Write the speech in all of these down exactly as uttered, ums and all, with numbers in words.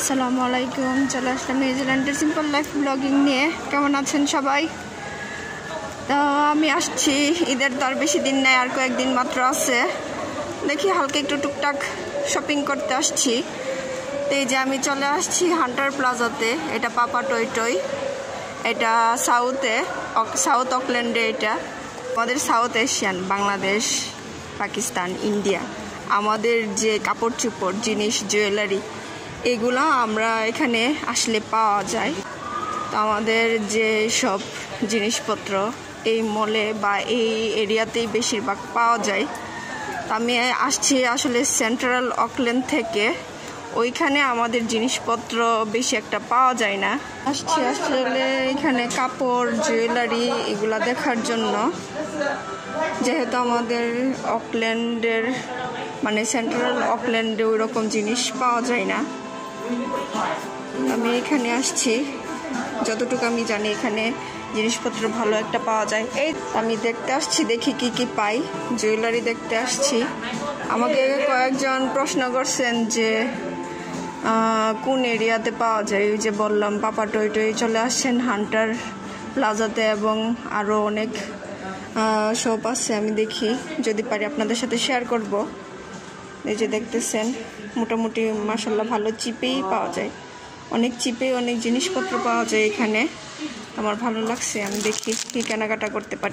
আসসালামু আলাইকুম। চলে আসলাম নিউজিল্যান্ডের সিম্পল লাইফ ব্লগিং নিয়ে। কেমন আছেন সবাই? তো আমি আসছি, ঈদের তো আর বেশি দিন নেই, আর কয়েকদিন মাত্র আছে। দেখি হালকা একটু টুকটাক শপিং করতে আসছি। তো এই যে আমি চলে আসছি হান্টার প্লাজাতে। এটা পাপা টয় টয়, এটা সাউথে, সাউথ অকল্যান্ডে। এটা আমাদের South Asian, Bangladesh, Pakistan, India, আমাদের যে কাপড় চোপড় জিনিস, জুয়েলারি, এগুলো আমরা এখানে আসলে পাওয়া যায়। তো আমাদের যে সব জিনিসপত্র এই মলে বা এই এরিয়াতেই বেশিরভাগ পাওয়া যায়। তো আমি আসছি আসলে সেন্ট্রাল অকল্যান্ড থেকে। ওইখানে আমাদের জিনিসপত্র বেশি একটা পাওয়া যায় না। আসছি আসলে এখানে কাপড়, জুয়েলারি এগুলা দেখার জন্য, যেহেতু আমাদের অকল্যান্ডের মানে সেন্ট্রাল অকল্যান্ডে ওই রকম জিনিস পাওয়া যায় না। আমি এখানে আসছি, যতটুকু আমি জানি এখানে জিনিসপত্র ভালো একটা পাওয়া যায়। এই আমি দেখতে আসছি, দেখি কি কি পাই। জুয়েলারি দেখতে আসছি। আমাকে কয়েকজন প্রশ্ন করছেন যে কোন এরিয়াতে পাওয়া যায়। ওই যে বললাম পাপা টয় টয়। চলে আসছেন হান্টার প্লাজাতে, এবং আরও অনেক শপ আছে। আমি দেখি যদি পারি আপনাদের সাথে শেয়ার করব। এই যে দেখতেছেন, মোটামুটি মাশাআল্লাহ ভালো চিপেই পাওয়া যায়, অনেক চিপে অনেক জিনিসপত্র পাওয়া যায় এখানে। আমার ভালো লাগছে, আমি দেখি কি কেনাকাটা করতে পারি।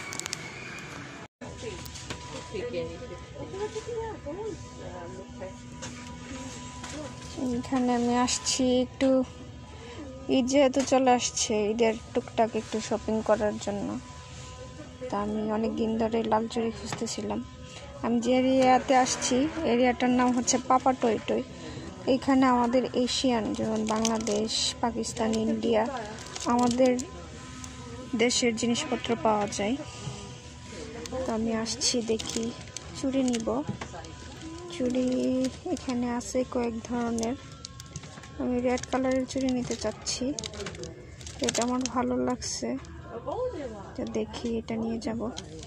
এখানে আমি আসছি একটু, ঈদ যেহেতু চলে আসছে, ঈদের টুকটাক একটু শপিং করার জন্য। তা আমি অনেক দিন ধরে লাল চুড়ি খুঁজতেছিলাম। আমি যে এরিয়াতে আসছি, এরিয়াটার নাম হচ্ছে পাপা টয় টয়। এইখানে আমাদের এশিয়ান, যেমন বাংলাদেশ, পাকিস্তান, ইন্ডিয়া, আমাদের দেশের জিনিসপত্র পাওয়া যায়। তো আমি আসছি, দেখি চুড়ি নিব। চুড়ি এখানে আছে কয়েক ধরনের। আমি রেড কালারের চুড়ি নিতে চাচ্ছি, এটা আমার ভালো লাগছে। তো দেখি এটা নিয়ে যাব।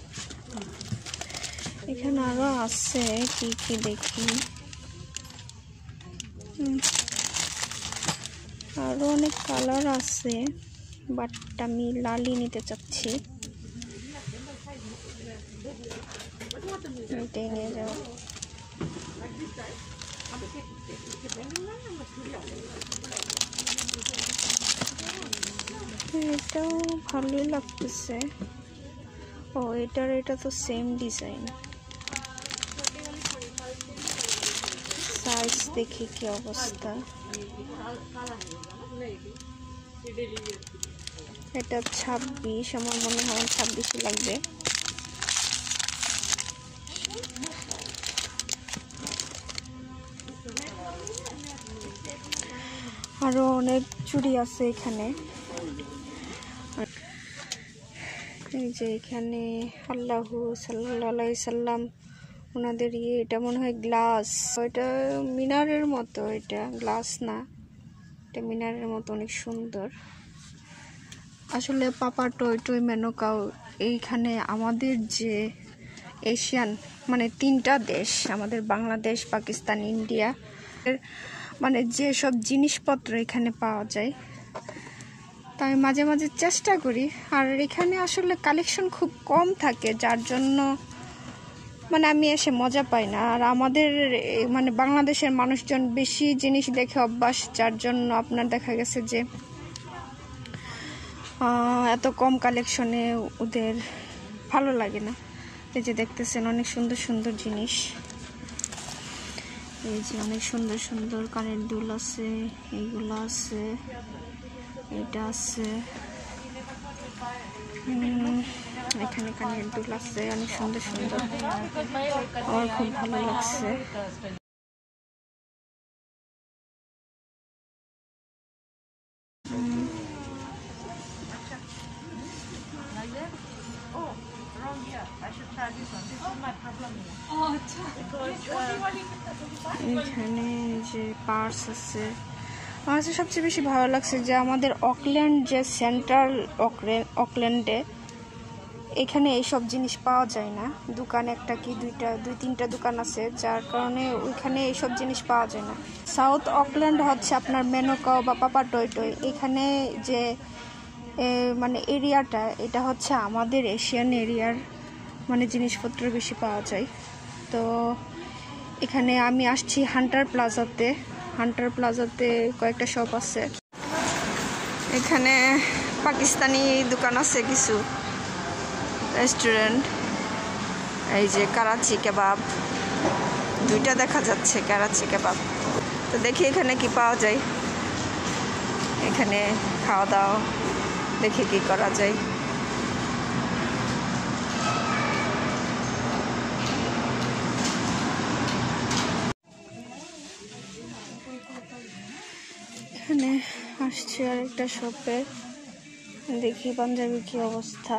এখানে আরো আছে কি কি দেখি, আরো অনেক কালার আছে, বাট আমি লালই নিতে চাচ্ছি। এটাই নিয়ে যাব। এটাও ভালোই লাগতেছে। ও এটার এটা তো সেম ডিজাইন। সাইজ দেখি কি অবস্থা। এটা ছাব্বিশ, আমার মনে হয় ছাব্বিশে লাগবে। আরো অনেক চুড়ি আছে এখানে। এই যে এখানে আল্লাহু সাল্লাল্লাহু আলাইহি সাল্লাম, ওনাদের ইয়ে, এটা মনে হয় গ্লাস। এটা মিনারের মতো, এটা গ্লাস না, এটা মিনারের মতো, অনেক সুন্দর। আসলে পাপা টয় টয় মেনকাও এইখানে আমাদের যে এশিয়ান মানে তিনটা দেশ, আমাদের বাংলাদেশ, পাকিস্তান, ইন্ডিয়া, মানে যে সব জিনিসপত্র এখানে পাওয়া যায়। তাই মাঝে মাঝে চেষ্টা করি। আর এখানে আসলে কালেকশন খুব কম থাকে, যার জন্য মানে আমি এসে মজা পাই না। আর আমাদের মানে বাংলাদেশের মানুষজন বেশি জিনিস দেখে অভ্যাস, যার জন্য আপনার দেখা গেছে যে এত কম কালেকশনে ওদের ভালো লাগে না। এই যে দেখতেছেন অনেক সুন্দর সুন্দর জিনিস। এই যে অনেক সুন্দর সুন্দর কানের দুল আছে, এইগুলো আছে, এটা আছে, এখানে কানের দুল আছে, অনেক সুন্দর সুন্দর। আমার খুব ভালো লাগছে। এখানে যে পার্স আছে। আমার কাছে সবচেয়ে বেশি ভালো লাগছে যে আমাদের অকল্যান্ড, যে সেন্ট্রাল অকল্যান্ডে এখানে এইসব জিনিস পাওয়া যায় না। দোকান একটা কি দুইটা দুই তিনটা দোকান আছে, যার কারণে ওইখানে এইসব জিনিস পাওয়া যায় না। সাউথ অকল্যান্ড হচ্ছে আপনার মেনকাও বা পাপা টয় এখানে যে মানে এরিয়াটা, এটা হচ্ছে আমাদের এশিয়ান এরিয়ার মানে জিনিসপত্র বেশি পাওয়া যায়। তো এখানে আমি আসছি হান্টার প্লাজাতে। হান্টার প্লাজাতে কয়েকটা শপ আছে। এখানে পাকিস্তানি দোকান আছে, কিছু রেস্টুরেন্ট। এই যে করাচি কাবাব দুইটা দেখা যাচ্ছে, করাচি কাবাব। তো দেখি এখানে কি পাওয়া যায়, এখানে খাওয়া দাওয়া দেখি কি করা যায়। এখানে আসছি আর একটা শপে, দেখি পাঞ্জাবি কি অবস্থা।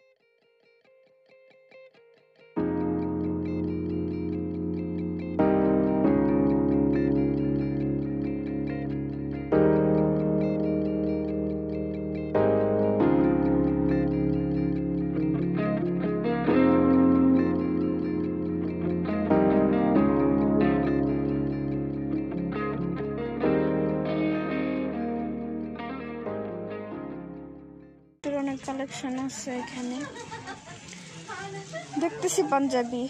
অনেক কালেকশন আছে এখানে, দেখতেছি পাঞ্জাবি।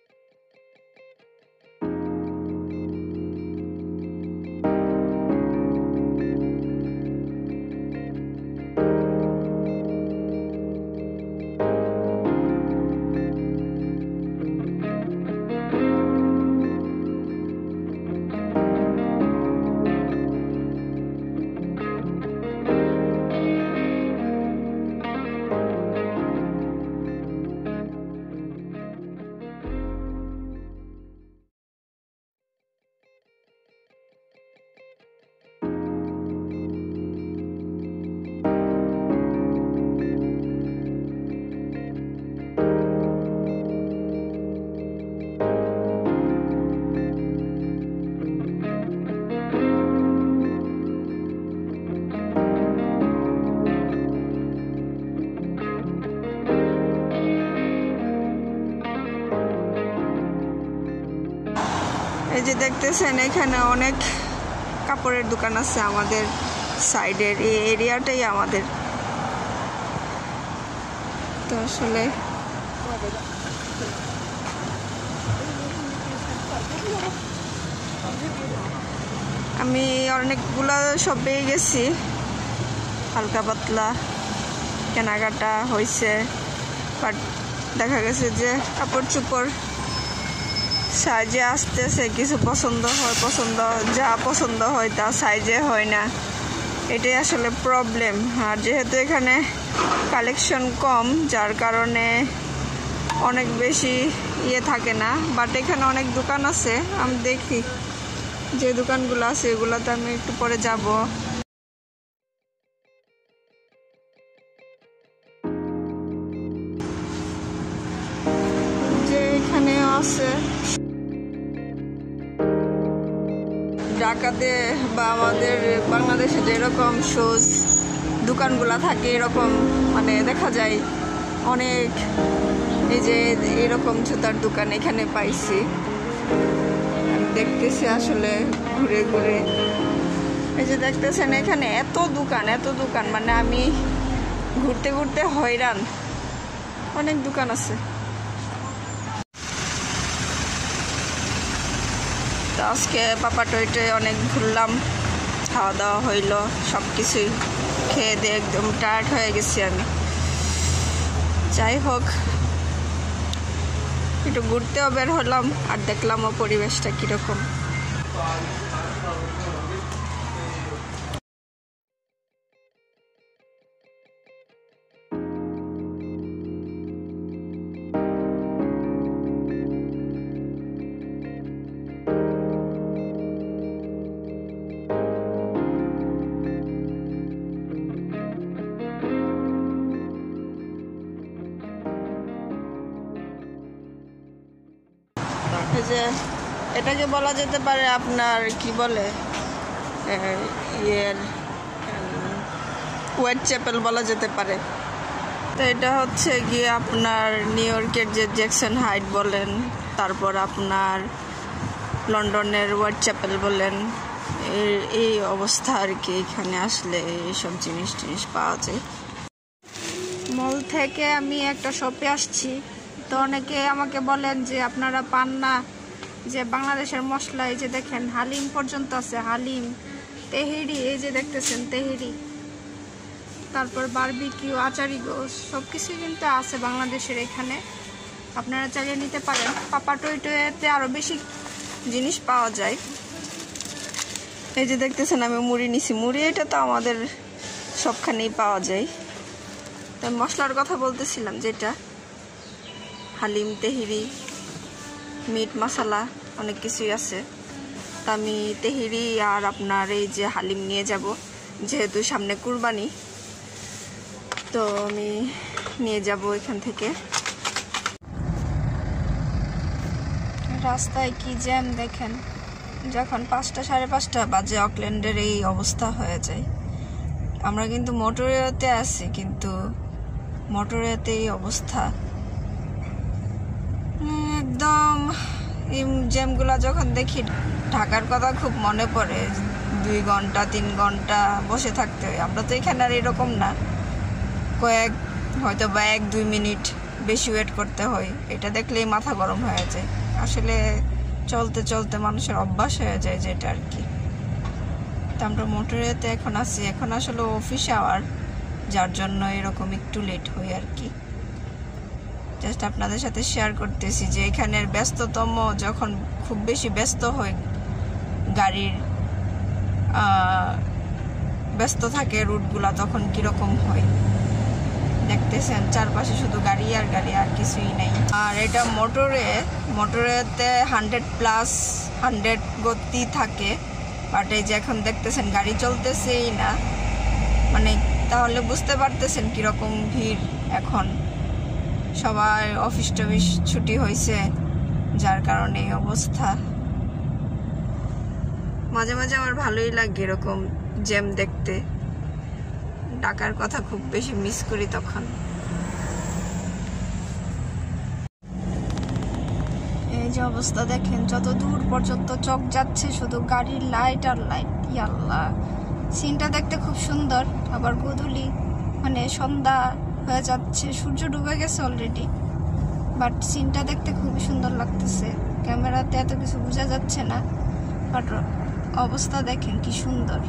এই যে দেখতেছেন এখানে অনেক কাপড়ের দোকান আছে। আমাদের সাইডের এই এরিয়াটাই আমাদের। তো আসলে আমি অনেকগুলা সব পেয়ে গেছি, হালকা পাতলা কেনাকাটা হয়েছে। বাট দেখা গেছে যে কাপড় চোপড় সাইজে আসতেছে, কিছু পছন্দ হয়, পছন্দ যা পছন্দ হয় তা সাইজে হয় না, এটাই আসলে প্রবলেম। আর যেহেতু এখানে কালেকশন কম, যার কারণে অনেক বেশি ইয়ে থাকে না। বাট এখানে অনেক দোকান আছে, আমি দেখি যে দোকানগুলো আছে এগুলোতে আমি একটু পরে যাব। যে এখানে আছে ঢাকাতে বা আমাদের বাংলাদেশে যেরকম শুজ দোকানগুলো থাকে, এরকম মানে দেখা যায় অনেক। এই যে এরকম জুতার দোকান এখানে পাইছি, দেখতেছি আসলে ঘুরে ঘুরে। এই যে দেখতেছেন এখানে এত দোকান, এত দোকান, মানে আমি ঘুরতে ঘুরতে হয়রান। অনেক দোকান আছে। তো আজকে পাপা টয়টে অনেক ঘুরলাম, খাওয়া দাওয়া হইল, সব কিছুই খেয়ে দিয়ে একদম টায়ার্ড হয়ে গেছি আমি। যাই হোক, একটু ঘুরতেও বের হলাম আর দেখলামও পরিবেশটা কীরকম। যে এটাকে বলা যেতে পারে আপনার কি বলে ইয়ের হোয়াইট চ্যাপেল বলা যেতে পারে। তো এটা হচ্ছে গিয়ে আপনার নিউ ইয়র্কের যে জ্যাকসন হাইট বলেন, তারপর আপনার লন্ডনের হোয়াইট চ্যাপেল বলেন, এই অবস্থা আর কি। এখানে আসলে এইসব জিনিস টিনিস পাওয়া যায়। মল থেকে আমি একটা শপে আসছি, তো অনেকে আমাকে বলেন যে আপনারা পান না যে বাংলাদেশের মশলা। এই যে দেখেন হালিম পর্যন্ত আছে, হালিম, তেহেরি, এই যে দেখতেছেন তেহেরি, তারপর বারবিকিউ, আচারি গোস, সব কিছুই কিন্তু আছে বাংলাদেশের এখানে। আপনারা চাইলে নিতে পারেন। পাপা টই টইতে আরও বেশি জিনিস পাওয়া যায়। এই যে দেখতেছেন আমি মুড়ি নিছি, মুড়ি এটা তো আমাদের সবখানেই পাওয়া যায়। তাই মশলার কথা বলতেছিলাম, যেটা হালিম, তেহেরি, মিট মশলা, অনেক কিছুই আছে। তা আমি তেহেরি আর আপনার এই যে হালিম নিয়ে যাব, যেহেতু সামনে কুরবানি, তো আমি নিয়ে যাব এখান থেকে। রাস্তায় কি জ্যাম দেখেন, যখন পাঁচটা সাড়ে পাঁচটা বাজে অকল্যান্ডের এই অবস্থা হয়ে যায়। আমরা কিন্তু মোটরওয়েতে আছি, কিন্তু মোটরওয়েতে এই অবস্থা একদম। এই জ্যামগুলা যখন দেখি ঢাকার কথা খুব মনে পড়ে। দুই ঘন্টা তিন ঘন্টা বসে থাকতে হয়। আমরা তো এখানে আর এরকম না, কয়েক হয়তো বা এক দুই মিনিট বেশি ওয়েট করতে হয়। এটা দেখলেই মাথা গরম হয়ে যায়। আসলে চলতে চলতে মানুষের অভ্যাস হয়ে যায় যেটা আর কি। তো আমরা মোটরওয়েতে এখন আছি, এখন আসলে অফিস আওয়ার, যার জন্য এরকম একটু লেট হয় আর কি। জাস্ট আপনাদের সাথে শেয়ার করতেছি যে এখানের ব্যস্ততম, যখন খুব বেশি ব্যস্ত হয়, গাড়ির ব্যস্ত থাকে রুটগুলা, তখন কিরকম হয় দেখতেছেন। চারপাশে শুধু গাড়ি আর গাড়ি, আর কিছুই নেই। আর এটা মোটরে, মোটরেতে হান্ড্রেড প্লাস হান্ড্রেড গতি থাকে, বাট এই যে এখন দেখতেছেন গাড়ি চলতেছেই না। মানে তাহলে বুঝতে পারতেছেন কিরকম ভিড়। এখন সবাই অফিস টফিস ছুটি হয়েছে, যার কারণে এই অবস্থা। মাঝে মাঝে আমার ভালোই লাগে এরকম জ্যাম দেখতে। ঢাকার কথা খুব বেশি মিস করি তখন। এই যে অবস্থা দেখেন, যত দূর পর্যন্ত চোখ যাচ্ছে শুধু গাড়ির লাইট আর লাইট। ইয়াল্লাহ, সিনটা দেখতে খুব সুন্দর। আবার গোধূলি মানে সন্ধ্যা হয়ে যাচ্ছে, সূর্য ডুবে গেছে অলরেডি, বাট সিনটা দেখতে খুবই সুন্দর লাগতেছে। ক্যামেরাতে এত কিছু বোঝা যাচ্ছে না, বাট অবস্থা দেখেন কি সুন্দর।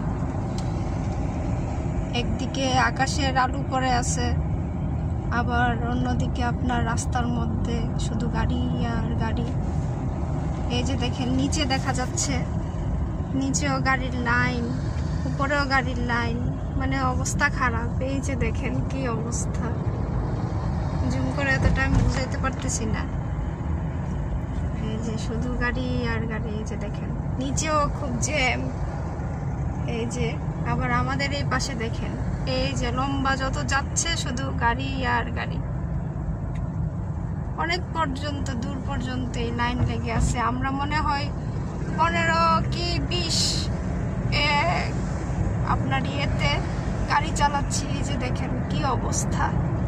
একদিকে আকাশের আলো পড়ে আছে, আবার অন্যদিকে আপনার রাস্তার মধ্যে শুধু গাড়ি আর গাড়ি। এই যে দেখেন নিচে দেখা যাচ্ছে, নিচেও গাড়ির লাইন, উপরেও গাড়ির লাইন, মানে অবস্থা খারাপ। এই যে দেখেন কি অবস্থা, জুম করে এতটা আমি বুঝাইতে পারতেছি না। এই যে শুধু গাড়ি আর গাড়ি। এই যে দেখেন নিচেও খুব জ্যাম। এই যে আবার আমাদের এই পাশে দেখেন, এই যে লম্বা যত যাচ্ছে শুধু গাড়ি আর গাড়ি। অনেক পর্যন্ত, দূর পর্যন্ত এই লাইন লেগে আছে। আমরা মনে হয় পনেরো কি বিশ আপনার ইয়েতে গাড়ি চালাচ্ছি। এই যে দেখেন কি অবস্থা।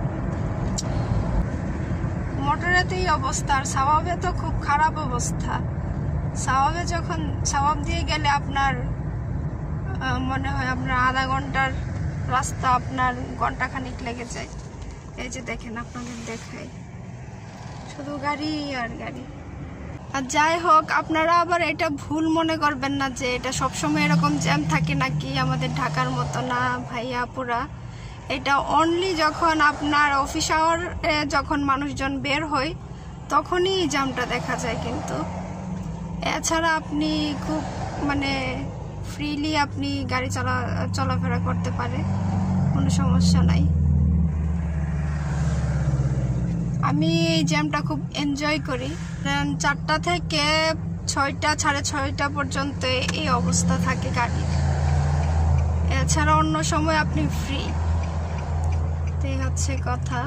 মোটরেতে এই অবস্থা, আর সাওয়াবে তো খুব খারাপ অবস্থা। সাওয়াবে যখন সাওয়াব দিয়ে গেলে আপনার মনে হয় আপনার আধা ঘন্টার রাস্তা আপনার ঘন্টা খানিক লেগে যায়। এই যে দেখেন আপনাদের দেখাই, শুধু গাড়ি আর গাড়ি। আর যাই হোক, আপনারা আবার এটা ভুল মনে করবেন না যে এটা সবসময় এরকম জ্যাম থাকে নাকি আমাদের ঢাকার মতো। না ভাইয়া পুরা, এটা অনলি যখন আপনার অফিস আওয়ারে যখন মানুষজন বের হয় তখনই জ্যামটা দেখা যায়। কিন্তু এছাড়া আপনি খুব মানে ফ্রিলি আপনি গাড়ি চলা চলাফেরা করতে পারে, কোনো সমস্যা নাই। আমি এই জ্যামটা খুব এনজয় করি। চারটা থেকে ছয়টা সাড়ে ছয়টা পর্যন্ত এই অবস্থা থাকে গাড়ির। এছাড়া অন্য সময় আপনি ফ্রি। এই হচ্ছে কথা।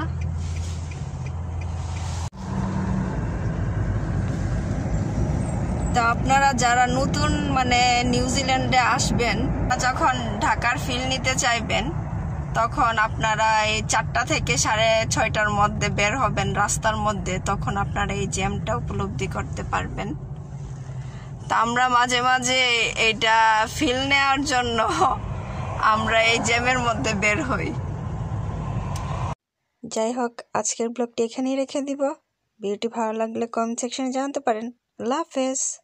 তো আপনারা যারা নতুন মানে নিউজিল্যান্ডে আসবেন, যখন ঢাকার ফিল নিতে চাইবেন, তখন আপনারা এই চারটা থেকে সাড়ে ছয়টার মধ্যে বের হবেন রাস্তার মধ্যে, তখন আপনারা এই জ্যামটা উপলব্ধি করতে পারবেন। তা আমরা মাঝে মাঝে এইটা ফিল নেওয়ার জন্য আমরা এই জ্যামের মধ্যে বের হই। যাই হোক, আজকের ব্লগটি এখানেই রেখে দিব। ভিডিওটি ভালো লাগলে কমেন্ট সেকশনে জানাতে পারেন। আল্লাহ হাফেজ।